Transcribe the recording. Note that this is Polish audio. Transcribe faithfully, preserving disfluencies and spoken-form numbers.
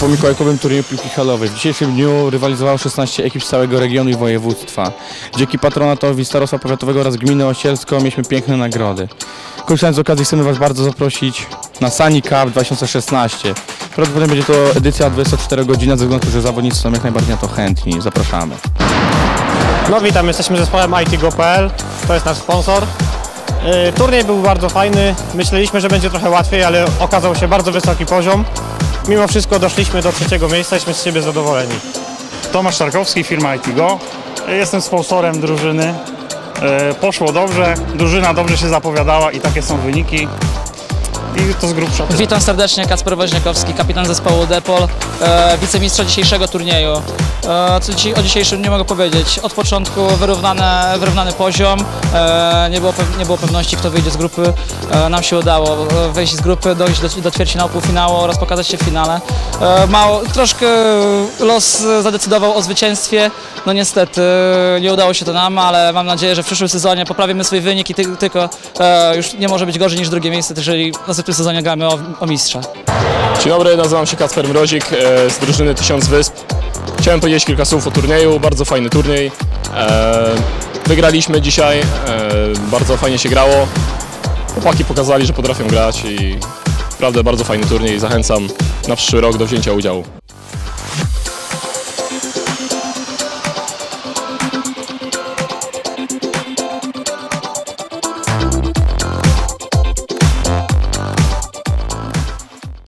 po mikołajkowym turnieju piłki halowej. W dzisiejszym dniu rywalizowało szesnaście ekip z całego regionu i województwa. Dzięki patronatowi Starostwa Powiatowego oraz Gminy Osielsko mieliśmy piękne nagrody. Korzystając z okazji chcemy Was bardzo zaprosić na Sunny Cup dwa tysiące szesnaście. Prawdopodobnie będzie to edycja dwadzieścia cztery godziny, ze względu na to, że zawodnicy są jak najbardziej na to chętni. Zapraszamy. No witam, jesteśmy zespołem I T Go kropka P L, to jest nasz sponsor. Yy, turniej był bardzo fajny, myśleliśmy, że będzie trochę łatwiej, ale okazał się bardzo wysoki poziom. Mimo wszystko doszliśmy do trzeciego miejsca, jesteśmy z siebie zadowoleni. Tomasz Tarkowski, firma I T Go. Jestem sponsorem drużyny. Poszło dobrze, drużyna dobrze się zapowiadała i takie są wyniki. I to z grubsza. Witam serdecznie, Kacper Woźniakowski, kapitan zespołu Depol, e, wicemistrza dzisiejszego turnieju. E, co dzi o dzisiejszym nie mogę powiedzieć. Od początku wyrównane, wyrównany poziom, e, nie, było nie było pewności, kto wyjdzie z grupy. E, nam się udało wejść z grupy, dojść do, do ćwierćfinału, półfinału oraz pokazać się w finale. E, mało, troszkę los zadecydował o zwycięstwie. No niestety nie udało się to nam, ale mam nadzieję, że w przyszłym sezonie poprawimy swój wynik i ty tylko e, już nie może być gorzej niż drugie miejsce, jeżeli w następnym sezonie gramy o, o mistrza. Dzień dobry, nazywam się Kacper Mrozik e, z drużyny Tysiąc Wysp. Chciałem powiedzieć kilka słów o turnieju, bardzo fajny turniej. E, wygraliśmy dzisiaj, e, bardzo fajnie się grało. Chłopaki pokazali, że potrafią grać i naprawdę bardzo fajny turniej. Zachęcam na przyszły rok do wzięcia udziału.